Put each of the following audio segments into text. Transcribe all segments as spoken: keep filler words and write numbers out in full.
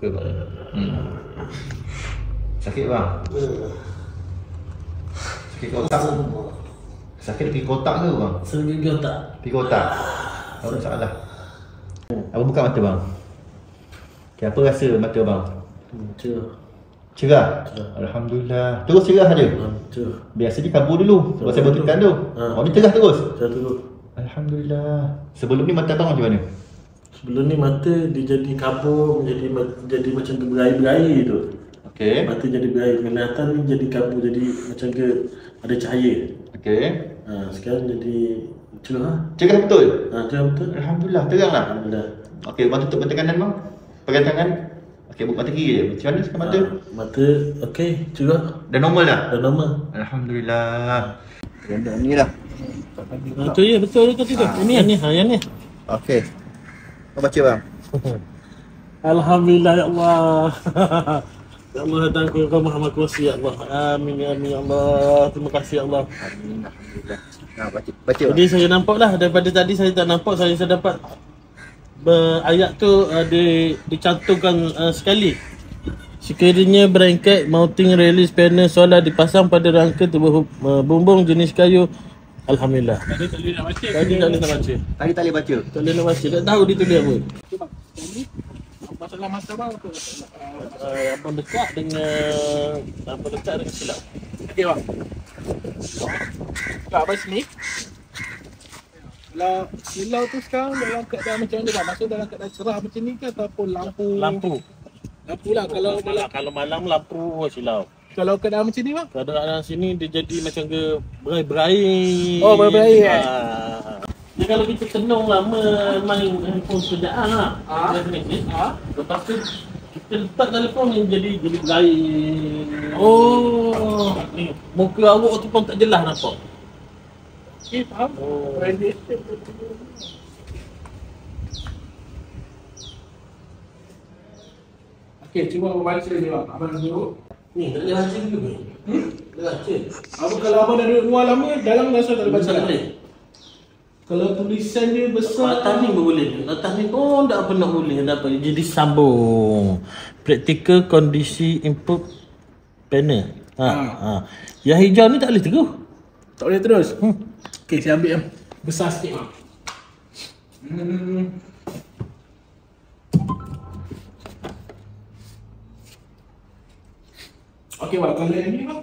Ke bang? Hmm. Sakit bang? Sakit kotak? Sakit pergi kotak ke bang? Sakit pergi kotak. Pergi kotak? Tak ada masalah. Apa buka mata bang? Okay, apa rasa mata bang? Hmm, cerah. Cerah? Cerah. Alhamdulillah. Terus cerah saja? Hmm, cerah. Biasa dia kabur dulu sebab saya betulkan tu. Ha. Oh, ni cerah terus? Cerah terus. Alhamdulillah. Sebelum ni mata abang macam mana? Sebelum ni mata dia jadi kabur, jadi jadi macam berai-berai tu. Okey. Mata jadi berai, penglihatan ni jadi kabur, jadi macam ke ada cahaya. Okey. Ha, sekarang jadi cerah. Cerah betul? Ha, cerah betul. Alhamdulillah, teranglah. Alhamdulillah. Okey, bang tutup mata kanan bang. Pegang tangan. Okey, buka mata kiri je. Macam mana sekarang mata? Ha, mata okey, cerah. Dah normal dah? Dah normal. Alhamdulillah. Rendah ni lah. Ha, tu ya, betul betul tu. Ini yang ni, ha yang ni. Okey. Kau baca bang. Alhamdulillah ya Allah. Ya Allah datang ke rumah Maha Kuasa ya Allah. Amin ya amin ya Allah. Terima kasih ya Allah. Amin. Alhamdulillah. Nah, baca baca bang. Jadi saya nampak lah daripada tadi saya tak nampak, saya saya dapat ber, ayat tu uh, di, dicantumkan uh, sekali. Sekiranya berangkat mounting release panel solar dipasang pada rangka tubuh uh, bumbung jenis kayu. Alhamdulillah. Tadi tak boleh nak baca. Tadi tak boleh nak baca. Tadi tak boleh baca. Tak boleh nak baca. Tak tahu dia tulis apa. Masalah masa bang tu. Uh, abang dekat dengan abang dekat dengan silap. Okey bang. Tak abang sini. Kalau silau tu sekarang dalam keadaan macam mana bang? Maksud dalam keadaan cerah macam ni ke ataupun lampu? Lampu. Lampu lah kalau Malam, kalau malam lampu silau. kalau keadaan macam ni bang? Keadaan sini dia jadi macam ke berai-berai. Oh, berai-berai, eh? Ah. Dia kalau kita tenung lama main handphone kerjaan lah. Ah. Ha? Lepas tu kita letak telefon ni jadi jadi berai. Oh. Ni, muka awak tu pun tak jelas nampak. Okey, faham. Oh. Radiation. Okey, cuba abang baca je bang. Abang duduk. Ni tak boleh baca ke? Hmm? Tak boleh baca. Abang kalau abang dah duduk luar lama, dalam rasa tak boleh baca. Tak boleh. Kalau tulisan dia besar, Atas ni pun boleh. Atas ni pun tak pernah boleh dapat. Jadi sambung. Practical kondisi input panel. Ha, ha. ha. Yang hijau ni tak boleh terus. tak boleh terus. Hmm. Okey, saya ambil yang besar sikit bang. Hmm. Okey bang, kalau yang ni bang.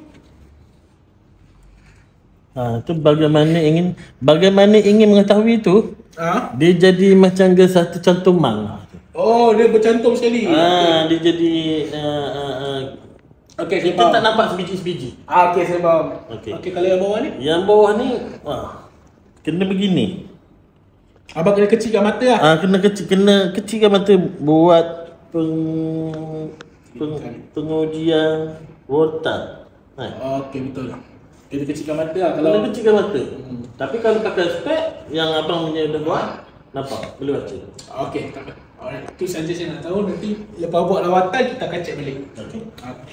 Ha, tu bagaimana ingin bagaimana ingin mengetahui tu, Ha? dia jadi macam ke satu cantuman. Oh, dia bercantum sekali. Ha, dia jadi uh, uh, uh, Okey, saya kita faham. tak nampak sebiji-sebiji. Ah, okey, saya faham. Okey. Okey, kalau yang bawah ni, Yang bawah ni ha, kena begini. abang kena kecilkan mata lah. Ah, kena kecil kena kecilkan mata buat peng, peng pengujian volta. Ha. Okey, betul. Kita kecilkan mata lah Kalau kalau kecilkan mata. Hmm. Tapi kalau pakai spek yang abang punya dah buat, nampak boleh baca. Okey, tak apa. Alright, tu saja saya nak tahu. Nanti lepas buat lawatan kita akan cek balik. Okey. Okey.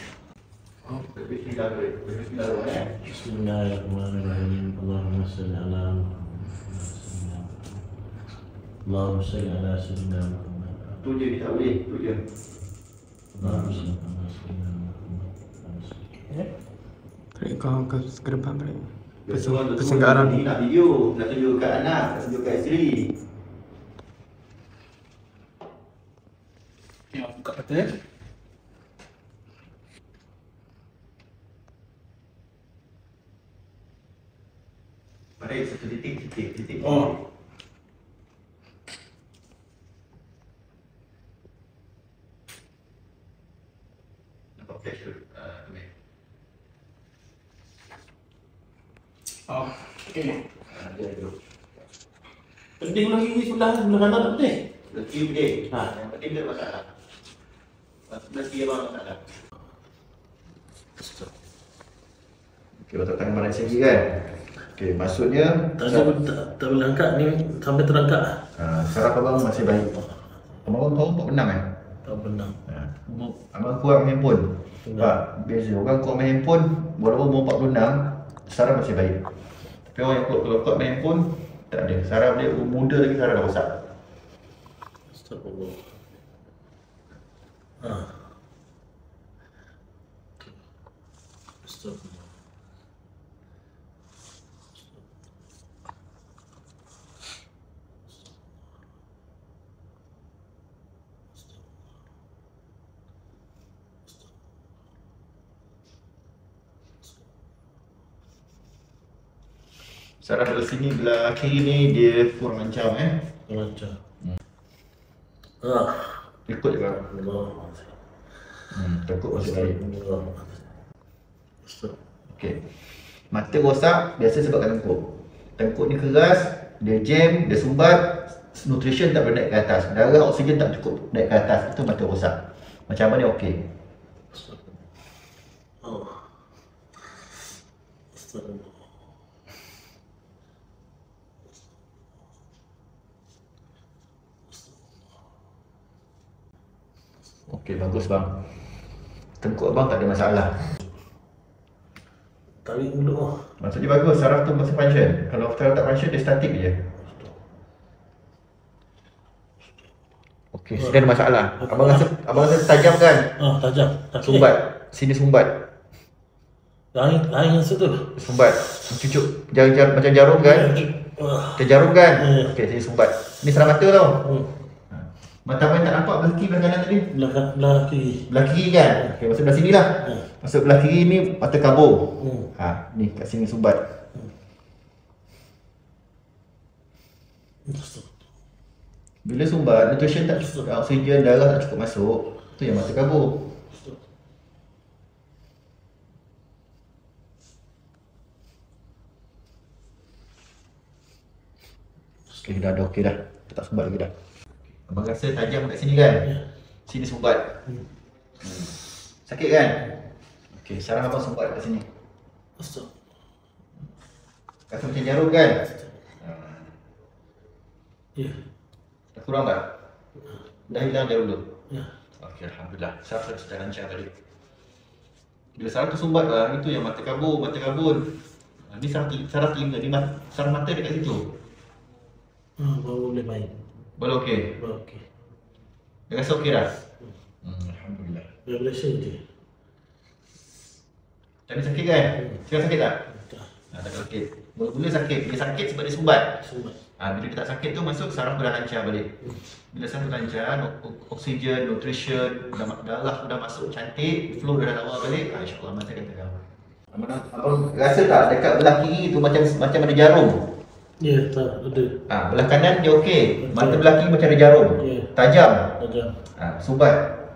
Bismillahirrahmanirrahim. Allahumma salli ala Allahumma salli ala sayyidina Muhammad. Tu je dia tak boleh. Tu je. Allahumma salli ala sayyidina Muhammad. Tarik kau ke ke depan balik. Biasa orang tu Pesan ke arah ni nak video, nak tunjuk kat anak, nak tunjuk kat isteri. Ya, buka mata. eh. Pada satu titik, titik, titik. Oh. Nampak flash tu. Ah, tu ni. Oh. Okey. Ah, dia tu. Penting lagi ni sebelah sebelah kanan tak boleh. Lagi boleh. Ha. Yang penting dia masalah. Sebelah kiri abang masalah. Okey, letak tangan mana sini kan? Okey, maksudnya Tak ada tak, tak boleh angkat ni sampai terangkat. ah, saraf abang masih baik. Abang tahu tak benang kan? Tak benar. Ha. Abang kurang main handphone. Sebab biasa orang kurang main handphone, walaupun umur empat puluh enam, saraf masih baik. Tapi orang yang kuat kuat main handphone, tak ada. Saraf dia muda lagi saraf dah rosak. Astagfirullah. Ha, Ah. Astagfirullah. Saraf belah sini, belah kiri ni dia kurang lancar eh. Lancar. Ah. Ikut je bang. Allah. Hmm, takut masuk baik. Allah. Okey. Mata rosak biasa sebabkan tengkuk. Tengkuk ni keras, dia jam, dia sumbat, nutrition tak boleh naik ke atas. Darah oksigen tak cukup naik ke atas, itu mata rosak. Macam mana okey. Oh. Astagfirullah. Okey, bagus bang. Tengkuk abang tak ada masalah. Tarik dulu. Maksudnya bagus, saraf tu masih function. Kalau saraf tak function, dia statik je. Okey, sini ada masalah. Abang rasa abang rasa tajam kan? Ah, tajam. Tapi Sumbat. Sini sumbat. lain lain yang situ. Sumbat. Cucuk jar, jar, macam jarum kan? Ah. Macam jarum kan? Hmm. Okey, sini sumbat. Ni serang mata tau. Hmm. Mata abang tak nampak belah kiri belah kanan tadi? Belah kan- belah kiri. Belah kiri kan? Okey, masuk belah sini lah. Hmm. Masuk belah kiri ni mata kabur. Hmm. Ha, ni kat sini sumbat. Bila sumbat, nutrition tak cukup, oksigen, darah tak cukup masuk, tu yang mata kabur. Okey, dah dah okey dah. Tak sumbat lagi dah. Abang rasa tajam kat sini kan? Ya. Sini sumbat. Hmm. Hmm. Sakit kan? Okey, sekarang abang sumbat kat sini. Astagfirullah. Rasa macam jarum kan? Ha. Ya. Dah kurang tak? Dah hilang jarum tu? Ya. Okey, alhamdulillah. Saraf dah sudah lancar tadi. Bila saraf tu sumbat lah, itu yang mata kabur, mata kabur. Ha, ni saraf, saraf telinga, ni mat, saraf mata dekat situ. Ah, baru boleh main. Baru okey. Baru okey. Dah rasa okey dah? Hmm, alhamdulillah. Dah berasa je. Tadi sakit kan? Sekarang sakit tak? Tak. Ha, tak sakit. Mula-mula sakit. Dia sakit sebab dia sumbat. Sumbat. Ha, bila dia tak sakit tu masuk saraf dah lancar balik. Bila saraf lancar, ok- oksigen, nutrition, dah- darah dah masuk cantik, flow dah lawa balik. Ha, InsyaAllah macam kata kau. Abang, abang rasa tak dekat belah kiri tu macam macam ada jarum? Ya, tak ada. Ha, belah kanan dia okey. Mata belah kiri macam ada jarum. Ya. Tajam. Tajam. Ha, sumbat.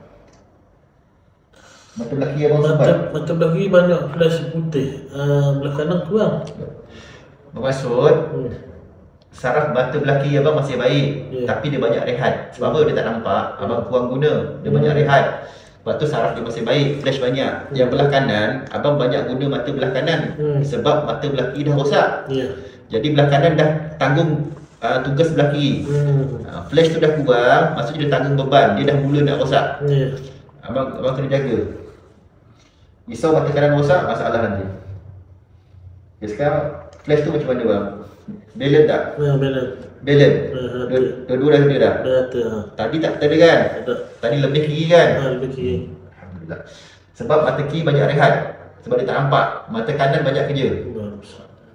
Mata belah kiri abang sumbat. Mata, mata belah kiri banyak flash putih. Ah, belah kanan kurang. Bermaksud Hmm. saraf mata belah kiri abang masih baik, Ya. tapi dia banyak rehat. Sebab apa dia tak nampak? Abang kurang guna. Dia banyak rehat. Lepas tu saraf dia masih baik, flash banyak. Yang belah kanan, abang banyak guna mata belah kanan. Hmm. Sebab mata belah kiri dah rosak. Ya. Jadi belah kanan dah tanggung uh, tugas belah kiri. Hmm. Uh, flash tu dah kurang, maksudnya dia tanggung beban. Dia dah mula nak rosak. Ya. Abang abang kena jaga. Risau mata kanan rosak, masalah nanti. Okay, sekarang flash tu macam mana bang? Balance tak? Ya, benar. Balance. Ya, ada. Dua- Dua-dua dah ada dah. Dah ada. Ha. Tadi tak ada kan? Ada. Tadi lebih kiri kan? Ha, lebih kiri. Alhamdulillah. Sebab mata kiri banyak rehat. Sebab dia tak nampak. Mata kanan banyak kerja. Bagus.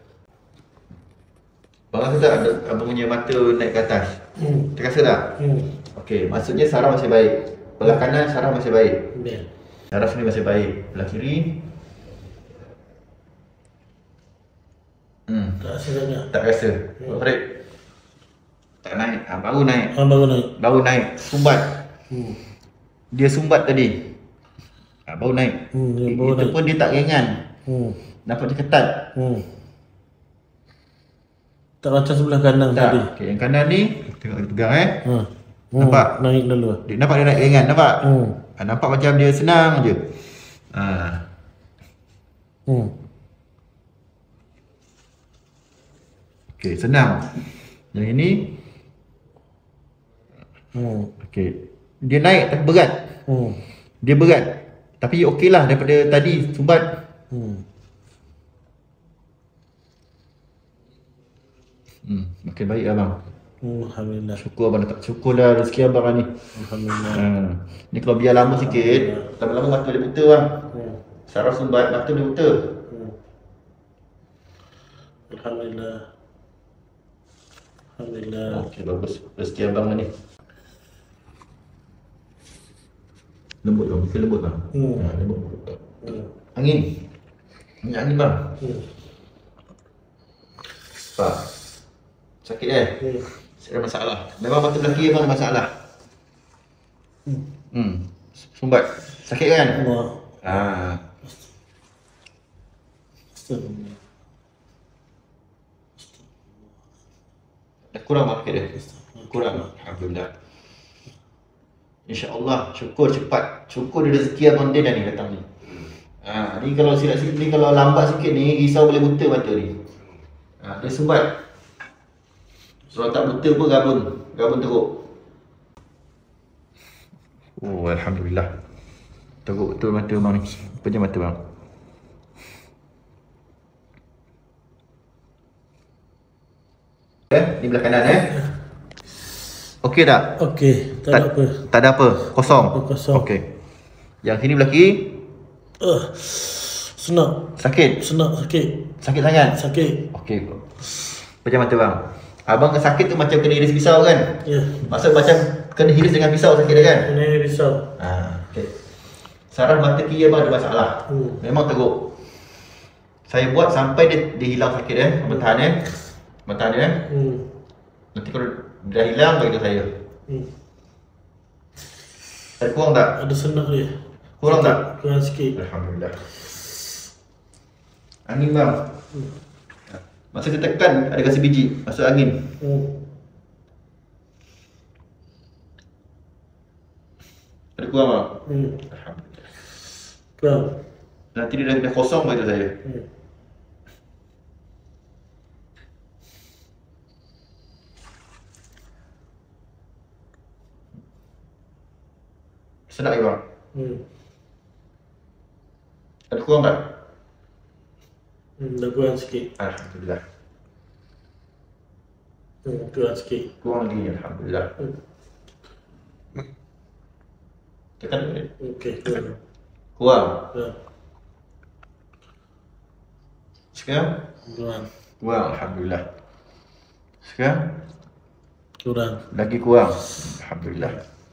Bang rasa tak ada abang punya mata naik ke atas? Hmm. Terasa tak? Hmm. Okey, maksudnya saraf masih baik. Belah kanan saraf masih baik. Ya. Saraf sini masih baik. Belah kiri hmm, Tak rasa banyak. tak rasa. Hmm. Farid. Tak naik. Ha, baru naik. Ah, baru naik. Baru naik. Sumbat. Hmm. Dia sumbat tadi. Ha, baru naik. Hmm, dia I- baru Itu naik. pun dia tak ringan. Hmm. Nampak dia ketat. Hmm. Tak macam sebelah kanan tadi. Tak. Okey, yang kanan ni tengok dia pegang eh. Ha. Nampak? Hmm. Naik dulu. Dia nampak dia naik ringan, nampak? Hmm. Ha, nampak macam dia senang je. Ha. Hmm. Okey, senang. Yang ini Hmm. okey. Dia naik tapi berat. Hmm. Dia berat. Tapi okeylah daripada tadi sumbat. Hmm. Hmm, makin baik abang. Alhamdulillah. Syukur abang dapat. Syukurlah rezeki abang ni. Alhamdulillah. Hmm. Ni kalau biar lama sikit, lama-lama mata dia buta bang. Hmm. Saraf sumbat mata dia buta. Hmm. Alhamdulillah. Alhamdulillah. Okey, bagus. Rezeki abang ni. Lembut bang, bukan lembut bang. Hmm. Ha, lembut. Hmm. Angin. Minyak angin bang. Hmm. Pak. Sakit eh? Hmm. Ada masalah. Memang mata belah kiri abang ada masalah. Hmm. Sumbat. Sakit kan? Allah. Ah. Astagfirullah. Dah kurang bang sakit dia? Kurang. Alhamdulillah. InsyaAllah. Syukur cepat. Syukur dia rezeki abang dia dah ni datang ni. Ha, ni kalau silap sikit ni, kalau lambat sikit ni, risau boleh buta mata ni. Ha, dia sumbat. Kalau tak buta pun gabun. Gabun teruk. Oh, Alhamdulillah. Teruk betul mata bang ni. Pejam mata bang. Eh, ni belah kanan eh. Okey tak? Okey, tak ada apa. Tak ada apa. Kosong. Kosong. Okey. Yang sini belah kiri Uh, senak. sakit. Senak sakit. Sakit sangat. Sakit. Okey. Pejam mata bang. Abang ke sakit tu macam kena iris pisau kan? Ya. Maksud macam kena iris dengan pisau sakit dia kan? Ini risau. Ha, okey. Saraf mata kiri abang ada masalah. Hmm. Memang teruk. Saya buat sampai dia, dia hilang sakit eh. Abang tahan eh. Abang tahan eh. Hmm. Nanti kalau dah hilang bagi tahu saya. Hmm. Ada kurang tak? Ada senak dia. Kurang Sikit. tak? Kurang sikit. Alhamdulillah. Angin bang. Hmm. Masa dia tekan ada kasi biji masuk angin. Hmm. Ada kurang bang? Hmm. Alhamdulillah. Kurang. Nanti dia dah, dah kosong bagi tahu saya. Hmm. Sedap ke bang? Hmm. Ada kurang tak? Hmm. Dah kurang sikit. Alhamdulillah. Hmm. Kurang sikit. Kurang lagi Alhamdulillah. Hmm. Tekan dulu. Okey, kurang. Kurang. Kurang. Sekarang? Kurang. Kurang Alhamdulillah. Sekarang? Kurang. Lagi kurang. Alhamdulillah.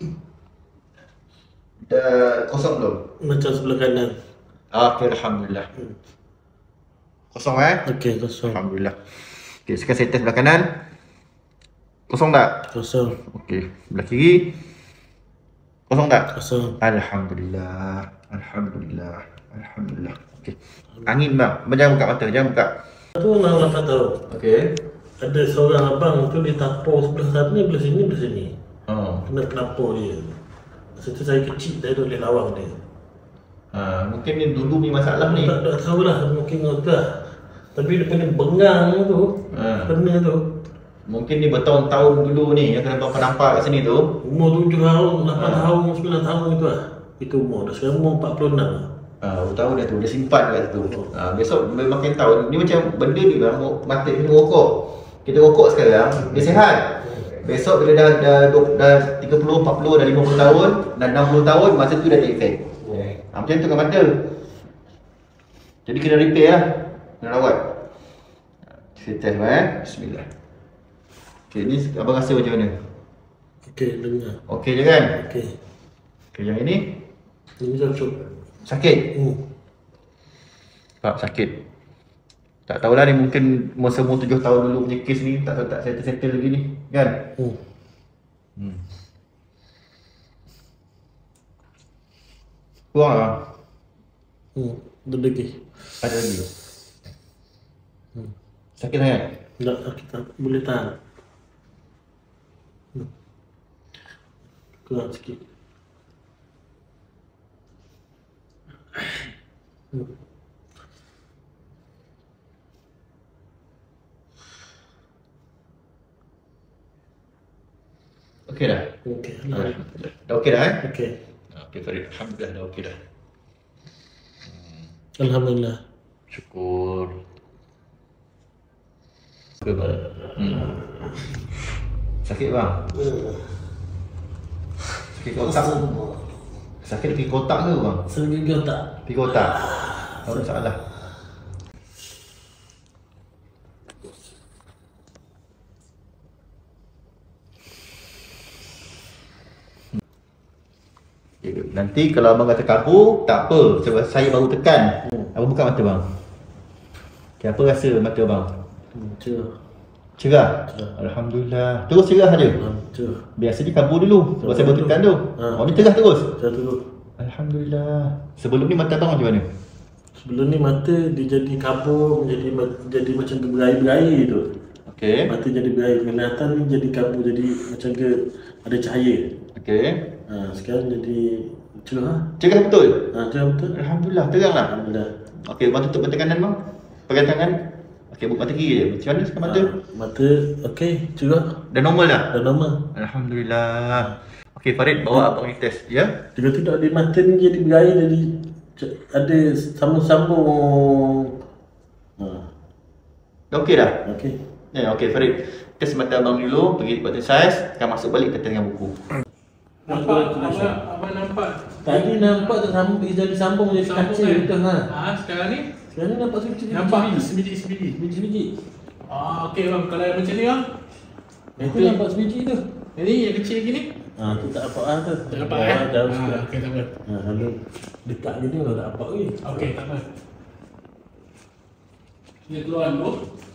Dah kosong belum? Macam sebelah kanan. Okey, Alhamdulillah. Hmm. Kosong eh? Okey, kosong. Alhamdulillah. Okey, sekarang saya test belah kanan. Kosong tak? Kosong. Okey, belah kiri. Kosong tak? Kosong. Alhamdulillah. Alhamdulillah. Alhamdulillah. Okey. Angin bang. Abang jangan buka mata, jangan buka. Tu orang dapat tahu. Okey. Ada seorang abang tu dia tapau sebelah sana, belah sini, belah sini. Oh. Kena penapau dia. Masa tu saya kecil, saya tak boleh lawang dia. Ha, mungkin ni dulu ni masalah ni. Tak, tak tahulah, mungkin tak. Tapi dia punya bengang tu, Ha. kena tu. Mungkin ni bertahun-tahun dulu ni yang kena nampak kat sini tu. Umur tujuh tahun, lapan Ha. tahun, sembilan tahun itu lah. Itu umur dah. Sekarang umur empat puluh enam lah. Ah, uh, tahu dah tu, dia simpan kat situ. Ah, besok makin tahu. Ni macam benda ni bang, mata kita rokok. Kita rokok sekarang, dia sihat. Besok bila dah dah, dah, dah tiga puluh, empat puluh, dah lima puluh tahun, dah enam puluh tahun, masa tu dah ada efek. Ah, macam tu kan mata. Jadi kena repair lah. Kena rawat. Saya test eh. Bismillah. Okey, ni abang rasa macam mana? Okey, dengar. Okey je kan? Okey. Okey, yang ini Ini cocok. sakit. Hmm. Pak sakit. Tak tahulah ni mungkin masa umur tujuh tahun dulu punya kes ni tak tahu tak settle-settle lagi ni, kan? Hmm. Hmm. Kurang lah. Hmm. Ada lagi. Ada lagi. Hmm. Sakit sangat? Tak, kita boleh tahan. Hmm. Kurang sikit. Hmm. Okey dah? Okey. Alhamdulillah. Dah okey dah eh? Okey. Okey Farid, Alhamdulillah dah okey dah. Alhamdulillah. Syukur. Syukur. Hmm. Sakit bang? Sakit kotak? Sakit pergi kotak ke bang? Sakit kotak. Pergi kotak? Tak ada masalah. Nanti kalau abang kata kabur, tak apa, sebab saya baru tekan. Hmm. Abang buka mata bang. Okay, apa rasa mata bang? Hmm, cerah. Cerah? Cerah. Alhamdulillah. Terus cerah saja? Hmm, cerah. Biasa dia kabur dulu, sebab saya baru tekan tu. Ha. Oh, dia cerah terus? Cerah terus. Alhamdulillah. Sebelum ni mata abang macam mana? Sebelum ni mata dia jadi kabur, jadi jadi macam berair-berair tu. Okey. Mata jadi berair, penglihatan ni jadi kabur, jadi macam ke ada cahaya. Okey. Ha, sekarang jadi cerah. Cerah betul? Ha, cerah betul. Alhamdulillah, terang lah. Alhamdulillah. Okey, abang tutup mata kanan bang. Pegang tangan. Okey, buka mata kiri je. Macam mana sekarang mata? Ha, mata okey, cerah. Dah normal dah? Dah normal. Alhamdulillah. Okey Farid, bawa abang ni test, ya? Tiba-tiba di mata ni jadi berair, jadi ada sambung-sambung. Ha. Dah okey dah? Okey. Ya, okey Farid. Test mata abang dulu, pergi buat exercise, akan masuk balik ke tengah buku. Nampak? Abang, abang nampak? Tadi nampak tak sambung, jadi sambung jadi kaca betul ha. Ah, sekarang ni? Sekarang ni nampak sebiji. Nampak sebiji-sebiji. Sebiji-sebiji. Ah, okey bang. Kalau yang macam ni bang? Itu nampak sebiji tu. Ini yang kecil gini? Ha, tu tak apa ah tu. Tak nampak eh? Jauh Ah, sikit. okey, tak apa. Ha, kalau dekat gini kalau tak apa weh. Okey, tak apa. Dia keluar dulu.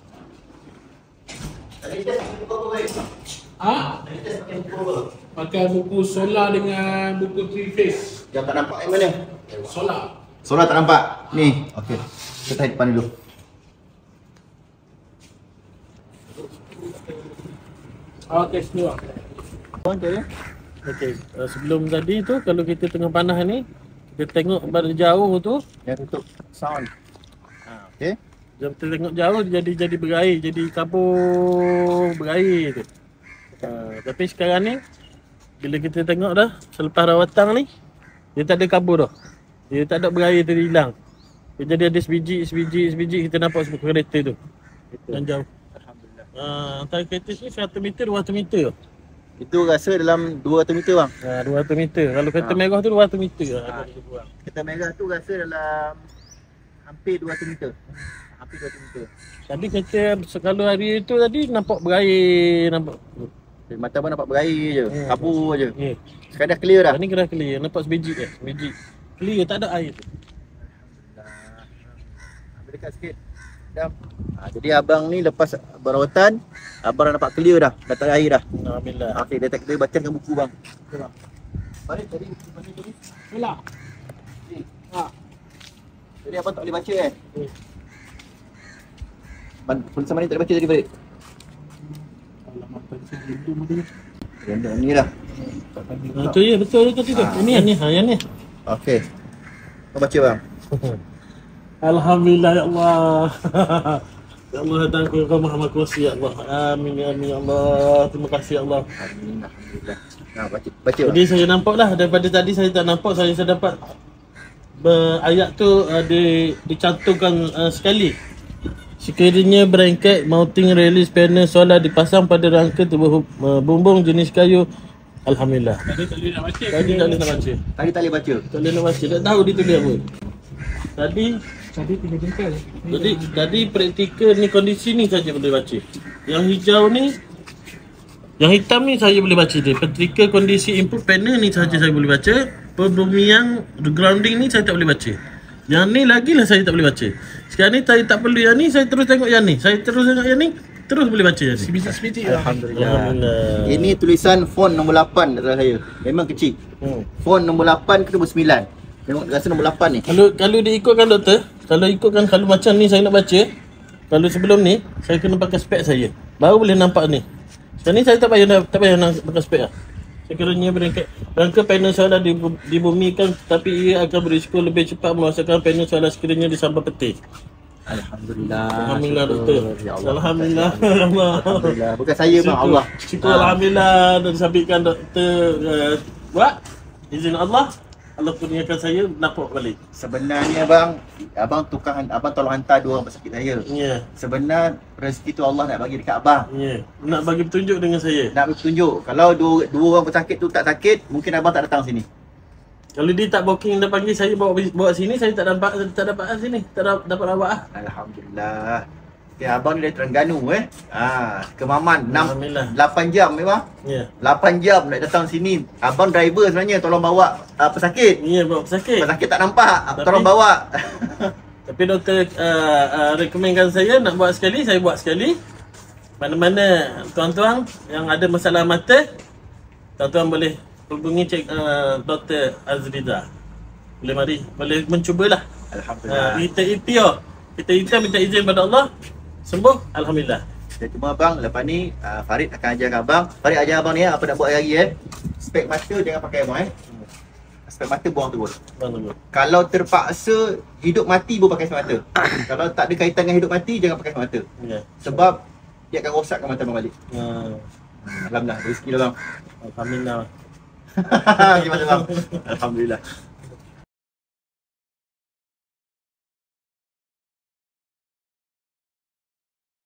Tadi test pakai buku apa Farid? Ah, Tadi test pakai buku apa? pakai buku solar dengan buku three face. Yang tak nampak yang mana? Solar. Solar tak nampak? Ni. Okey. Kita tarik depan dulu. Ah, test dulu bang. Abang macam mana? Okey, uh, sebelum tadi tu kalau kita tengah panah ni, kita tengok pada jauh tu, Yang tutup sound. Ha, okey. jam kita tengok jauh dia jadi jadi berair, jadi kabur berair tu. Uh, tapi sekarang ni bila kita tengok dah selepas rawatan ni, dia tak ada kabur dah. Dia tak ada berair tu, dia hilang. Dia jadi ada sebiji, sebiji, sebiji kita nampak sebab kereta tu. Yang jauh. Alhamdulillah. Uh, antara kereta ni seratus meter, dua ratus meter. Itu rasa dalam dua ratus meter bang. Ha, dua ratus meter. Kalau kereta Ha. merah tu dua ratus meter lah. Ha. Ada lebih kurang. Kereta merah tu rasa dalam hampir dua ratus meter. Hampir dua ratus meter. Tadi kereta kalau hari tu tadi nampak berair, nampak. Okay, mata abang nampak berair je, Hmm. kabur je. Ya. Sekarang dah clear dah. Ni kena clear, nampak sebiji eh, sebiji. Clear, tak ada air tu. Alhamdulillah. Ambil dekat sikit. Dah. Ha, jadi abang ni lepas berawatan, abang dah nampak clear dah, dah tak ada air dah. Alhamdulillah. Okey, dia tak kita bacakan buku bang. Okey bang. Farid tadi buku mana tadi? Solar. Ni. Ha. Jadi abang tak boleh baca eh? Ban tulisan mana tak boleh baca tadi Farid? Alamak, pensel itu mungkin. Yang ni lah. Ha, tu ya, betul tu tu. Ha. Ini yang ni, ha yang ni. Okey. Kau baca bang. Alhamdulillah ya Allah. Ya Allah, datang ke kau Muhammad Kursi ya Allah. Amin ya amin ya Allah. Terima kasih ya Allah. Amin. Alhamdulillah. Nah, baca baca bang. Jadi saya nampak lah daripada tadi saya tak nampak, saya saya dapat ber, ayat tu uh, di, dicantumkan uh, sekali. Sekiranya berangkat mounting release panel solar dipasang pada rangka tubuh uh, bumbung jenis kayu. Alhamdulillah. Tadi tak boleh nak baca. Tadi tak boleh nak baca. Tadi tak boleh baca. Tak boleh nak baca. Tak tahu dia tulis apa. Tadi Tadi tinggal jengkal. Jadi tadi praktikal ni kondisi ni saja boleh baca. Yang hijau ni, yang hitam ni saya boleh baca dia. Praktikal kondisi input panel ni saja saya boleh baca. Perbumian grounding ni saya tak boleh baca. Yang ni lagi lah saya tak boleh baca. Sekarang ni saya tak perlu yang ni, saya terus tengok yang ni. Saya terus tengok yang ni, terus boleh baca yang ni. Sebiji-sebiji lah. Alhamdulillah. Alhamdulillah. Ini tulisan font nombor lapan atas saya. Memang kecil. Hmm. Font nombor lapan ke nombor sembilan. Tengok rasa nombor lapan ni. Kalau kalau diikutkan doktor, kalau ikutkan kalau macam ni saya nak baca, kalau sebelum ni saya kena pakai spek saya. Baru boleh nampak ni. Sekarang ni saya tak payah tak payah nak pakai spek lah. Sekiranya berangkat rangka panel solar dibumikan, tapi ia akan berisiko lebih cepat merosakkan panel solar sekiranya disambar petir. Alhamdulillah. Alhamdulillah doktor. Ya Allah. Alhamdulillah. Allah. Alhamdulillah. Bukan saya bang, Allah. Syukur alhamdulillah dan sabitkan doktor uh, buat izin Allah. Allah kurniakan saya nampak balik. Sebenarnya bang, abang tukang abang tolong hantar dua orang pesakit saya. Ya. Sebenarnya rezeki tu Allah nak bagi dekat abang. Ya. Nak bagi petunjuk dengan saya. Nak bertunjuk. Kalau dua, dua orang pesakit tu tak sakit, mungkin abang tak datang sini. Kalau dia tak booking dan panggil saya bawa bawa sini, saya tak dapat tak dapat kat sini. Tak dapat, dapat rawat ah. Alhamdulillah. Ya, abang ni dari Terengganu eh. Ha, ke Maman enam Alhamdulillah. lapan jam memang. Ya. lapan jam nak datang sini. Abang driver sebenarnya tolong bawa uh, pesakit. Ya, bawa pesakit. Pesakit tak nampak, Tapi- tolong bawa. Tapi doktor uh, uh, rekomenkan saya nak buat sekali, saya buat sekali. Mana-mana tuan-tuan yang ada masalah mata, tuan-tuan boleh hubungi cik uh, Doktor Azriza. Boleh mari, boleh mencubalah. Alhamdulillah. Uh, kita ikhtiar. Kita ikhtiar minta izin pada Allah. Sembuh, alhamdulillah. Dan cuma abang, lepas ni uh, Farid akan ajar abang. Farid ajar abang ni apa nak buat hari eh. Spek mata jangan pakai abang eh. Spek mata buang terus. Bang tunggu. Kalau terpaksa hidup mati baru pakai spek mata. Kalau tak ada kaitan dengan hidup mati jangan pakai spek mata. Ya. Sebab dia akan rosakkan mata abang balik. Uh, Alhamdulillah, rezeki lah bang. alhamdulillah. Gimana bang? Alhamdulillah.